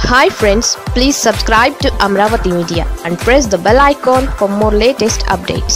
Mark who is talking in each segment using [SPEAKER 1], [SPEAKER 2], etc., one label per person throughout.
[SPEAKER 1] Hi friends, please subscribe to Amravati Media and press the bell icon for more latest updates.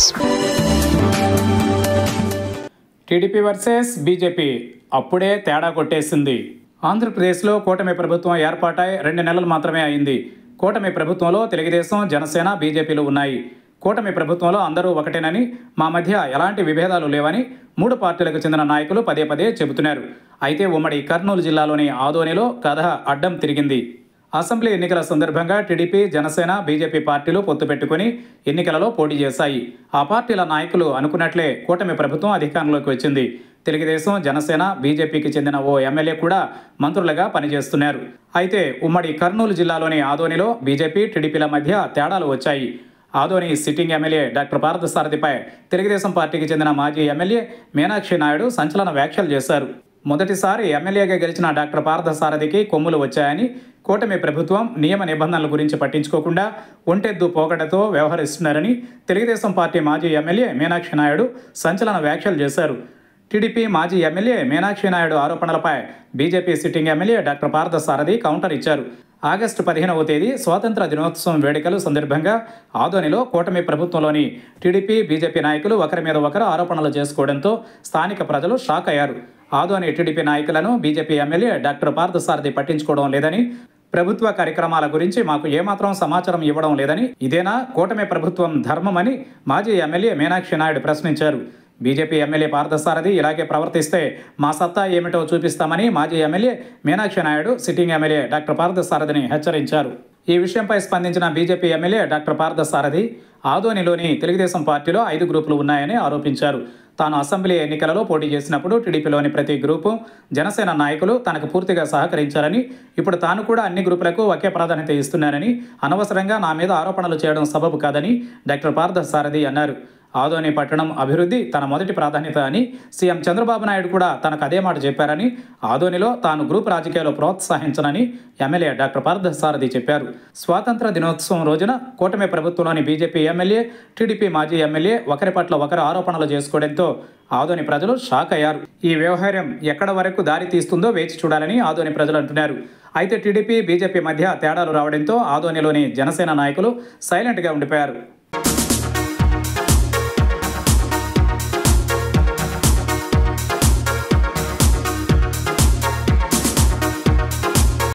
[SPEAKER 2] TDP versus BJP అప్పుడే తేడా కొట్టేసింది. ఆంధ్రప్రదేశ్లో కూటమి ప్రభుత్వం ఏర్పాటై 2 నెలలు మాత్రమే అయింది. కూటమి ప్రభుత్వంలో తెలుగుదేశం, జనసేన, బీజేపీలు ఉన్నాయి. కూటమి ప్రభుత్వంలో అందరూ ఒకటేనని, మా మధ్య ఎలాంటి విభేదాలు లేవని 3 పార్టీలకు చెందిన నాయకులు పదే పదే చెబుతున్నారు. అయితే ఉమ్మడి కర్నూలు జిల్లాలోని ఆదోనిలో కథ అడ్డం తిరిగింది. అసెంబ్లీ ఎన్నికల సందర్భంగా టీడీపీ, జనసేన, బీజేపీ పార్టీలు పొత్తు పెట్టుకుని ఎన్నికలలో పోటీ చేశాయి. ఆ పార్టీల నాయకులు అనుకున్నట్లే కూటమి ప్రభుత్వం అధికారంలోకి వచ్చింది. తెలుగుదేశం, జనసేన, బీజేపీకి చెందిన ఓ ఎమ్మెల్యే కూడా మంత్రులుగా పనిచేస్తున్నారు. అయితే ఉమ్మడి కర్నూలు జిల్లాలోని ఆదోనిలో బీజేపీ, టీడీపీల మధ్య తేడాలు వచ్చాయి. ఆదోని సిట్టింగ్ ఎమ్మెల్యే డాక్టర్ పార్థసారథిపై తెలుగుదేశం పార్టీకి చెందిన మాజీ ఎమ్మెల్యే మీనాక్షి నాయుడు సంచలన వ్యాఖ్యలు చేశారు. మొదటిసారి ఎమ్మెల్యేగా గెలిచిన డాక్టర్ పార్థసారథికి కొమ్ములు వచ్చాయని, కూటమి ప్రభుత్వం నియమ నిబంధనల గురించి పట్టించుకోకుండా ఒంటెద్దు పోకడతో వ్యవహరిస్తున్నారని తెలుగుదేశం పార్టీ మాజీ ఎమ్మెల్యే మీనాక్షి నాయుడు సంచలన వ్యాఖ్యలు చేశారు. టీడీపీ మాజీ ఎమ్మెల్యే మీనాక్షి నాయుడు ఆరోపణలపై BJP sitting MLA doctor Parthasarathi counter ఇచ్చారు. ఆగస్టు 15వ తేదీ స్వాతంత్ర దినోత్సవం వేడుకల సందర్భంగా ఆదోనిలో కూటమి ప్రభుత్వంలోని టీడీపీ, బీజేపీ నాయకులు ఒకరి మీద ఒకరు ఆరోపణలు చేసుకోవడంతో స్థానిక ప్రజలు షాక్ అయ్యారు. ఆదోని టీడీపీ నాయకులను బీజేపీ ఎమ్మెల్యే డాక్టర్ పార్థసారథి పట్టించుకోవడం లేదని, ప్రభుత్వ కార్యక్రమాల గురించి మాకు ఏమాత్రం సమాచారం ఇవ్వడం లేదని, ఇదేనా కూటమి ప్రభుత్వం ధర్మమని మాజీ ఎమ్మెల్యే మీనాక్షి నాయుడు ప్రశ్నించారు. బీజేపీ ఎమ్మెల్యే పార్థసారథి ఇలాగే ప్రవర్తిస్తే మా సత్తా ఏమిటో చూపిస్తామని మాజీ MLA Meenakshi Naidu sitting MLA doctor పార్థసారథిని హెచ్చరించారు. ఈ విషయంపై స్పందించిన బీజేపీ ఎమ్మెల్యే డాక్టర్ పార్థసారథి ఆదోనిలోని తెలుగుదేశం పార్టీలో 5 గ్రూపులు ఉన్నాయని ఆరోపించారు. తాను అసెంబ్లీ ఎన్నికలలో పోటీ చేసినప్పుడు టీడీపీలోని ప్రతి గ్రూపు, జనసేన నాయకులు తనకు పూర్తిగా సహకరించారని, ఇప్పుడు తాను కూడా అన్ని గ్రూపులకు ఒకే ప్రాధాన్యత ఇస్తున్నానని, అనవసరంగా నా మీద ఆరోపణలు చేయడం సబబు కాదని డాక్టర్ పార్థసారథి అన్నారు. ఆదోని పట్టణం అభివృద్ధి తన మొదటి ప్రాధాన్యత అని, సీఎం చంద్రబాబు నాయుడు కూడా తనకు అదే మాట చెప్పారని, ఆదోనిలో తాను గ్రూప్ రాజకీయాలు ప్రోత్సహించనని ఎమ్మెల్యే డాక్టర్ పార్థసారథి చెప్పారు. స్వాతంత్ర దినోత్సవం రోజున కూటమి ప్రభుత్వంలోని బీజేపీ ఎమ్మెల్యే, టీడీపీ మాజీ ఎమ్మెల్యే ఒకరి పట్ల ఒకరు ఆరోపణలు చేసుకోవడంతో ఆదోని ప్రజలు షాక్ అయ్యారు. ఈ వ్యవహారం ఎక్కడ వరకు దారి తీస్తుందో వేచి చూడాలని ఆదోని ప్రజలు అంటున్నారు. అయితే టీడీపీ, బీజేపీ మధ్య తేడాలు రావడంతో ఆదోనిలోని జనసేన నాయకులు సైలెంట్గా ఉండిపోయారు.